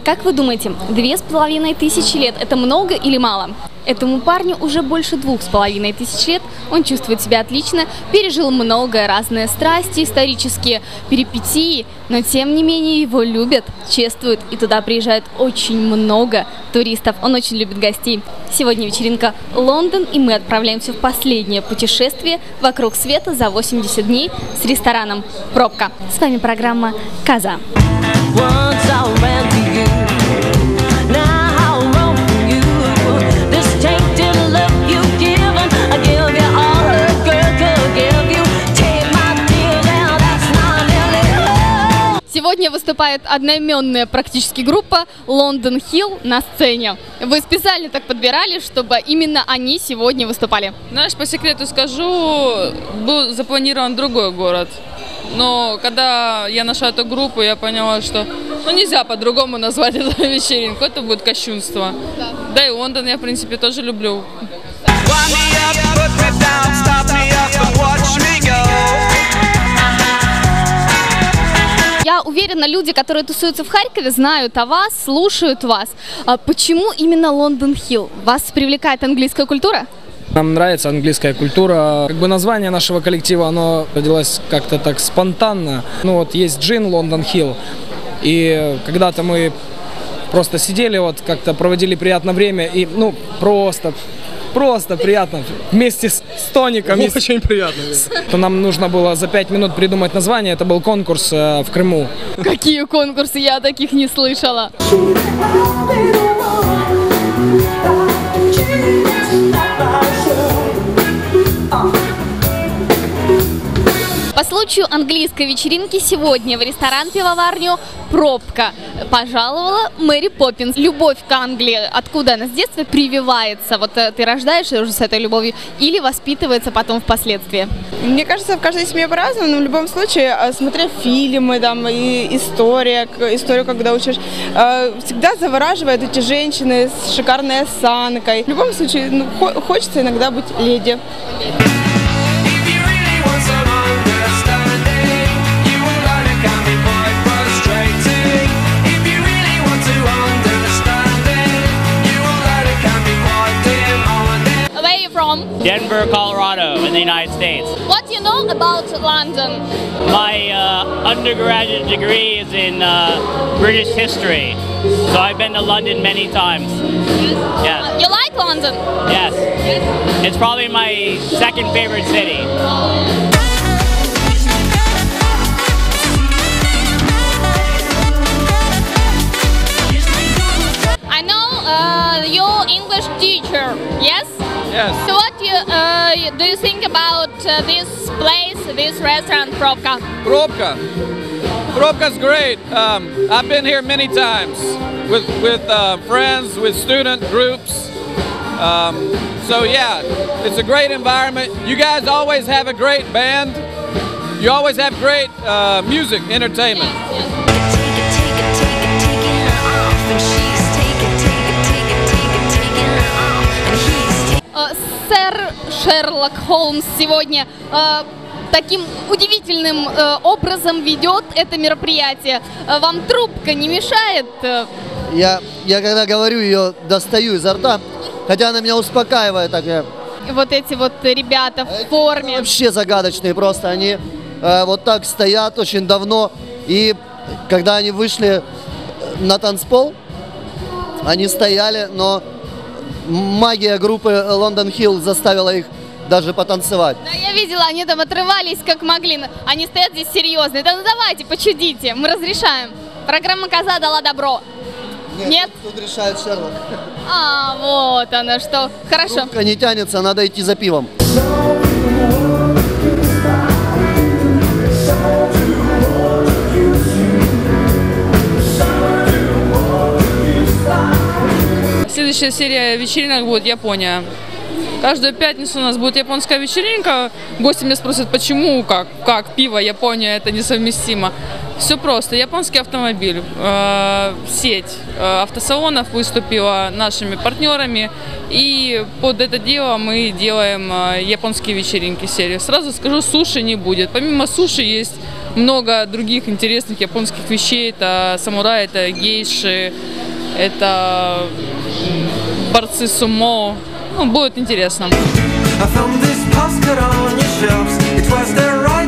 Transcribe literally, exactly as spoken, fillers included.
Как вы думаете, две с половиной тысячи лет – это много или мало? Этому парню уже больше двух с половиной тысяч лет, он чувствует себя отлично, пережил многое, разные страсти, исторические перипетии, но тем не менее его любят, чествуют, и туда приезжает очень много туристов, он очень любит гостей. Сегодня вечеринка Лондон, и мы отправляемся в последнее путешествие вокруг света за восемьдесят дней с рестораном «Пробка». С вами программа «Каза». Сегодня выступает одноименная практически группа London Hill на сцене. Вы специально так подбирали, чтобы именно они сегодня выступали? Знаешь, по секрету скажу, был запланирован другой город. Но когда я нашла эту группу, я поняла, что ну, нельзя по-другому назвать эту вечеринку. Это будет кощунство. Да. Да и Лондон я, в принципе, тоже люблю. Я уверена, люди, которые тусуются в Харькове, знают о вас, слушают вас. А почему именно London Hill? Вас привлекает английская культура? Нам нравится английская культура. Как бы название нашего коллектива, оно родилось как-то так спонтанно. Ну вот есть джин London Hill, и когда-то мы просто сидели, вот как-то проводили приятное время, и ну просто... Просто приятно. Вместе с, с тоником. Очень приятно. То нам нужно было за пять минут придумать название. Это был конкурс э, в Крыму. Какие конкурсы? Я таких не слышала. По случаю английской вечеринки сегодня в ресторан-пивоварню «Пробка» пожаловала Мэри Поппинс. Любовь к Англии, откуда она с детства прививается? Вот ты рождаешься уже с этой любовью или воспитывается потом впоследствии? Мне кажется, в каждой семье по-разному, но в любом случае, смотря фильмы, там, и история, историю, когда учишь, всегда завораживают эти женщины с шикарной осанкой. В любом случае, ну, хочется иногда быть леди. Denver, Colorado, in the United States. What do you know about London? My uh, undergraduate degree is in uh, British history, so I've been to London many times. Yes. Yes. Uh, you like London? Yes. Yes. It's probably my second favorite city. I know uh, you're English teacher, yes? Yes. So what do you, uh, do you think about uh, this place, this restaurant, Пробка? Пробка. Пробka's great. Um, I've been here many times with with uh, friends, with student groups. Um, so yeah, it's a great environment. You guys always have a great band. You always have great uh, music, entertainment. Yes, yes. Сэр Шерлок Холмс сегодня э, таким удивительным э, образом ведет это мероприятие. Э, вам трубка не мешает? Я, я когда говорю, ее достаю изо рта, хотя она меня успокаивает. Так, я... Вот эти вот ребята в форме. Вообще загадочные просто. Они э, вот так стоят очень давно. И когда они вышли на танцпол, они стояли, но магия группы London Hill заставила их даже потанцевать. Да, я видела, они там отрывались как могли. Они стоят здесь серьезные. Да ну давайте, почудите, мы разрешаем. Программа «Каза» дала добро. Нет? Нет? Тут решает Шерлок. А, вот оно что. Хорошо. Трубка не тянется, надо идти за пивом. Следующая серия вечеринок будет Япония. Каждую пятницу у нас будет японская вечеринка. Гости меня спросят, почему, как, как пиво, Япония, это несовместимо. Все просто. Японский автомобиль, э, сеть э, автосалонов выступила нашими партнерами. И под это дело мы делаем э, японские вечеринки серию. Сразу скажу, суши не будет. Помимо суши есть много других интересных японских вещей. Это самураи, это гейши, это борцы сумо. Ну, будет интересно. I found this postcard on your shelves. It was the right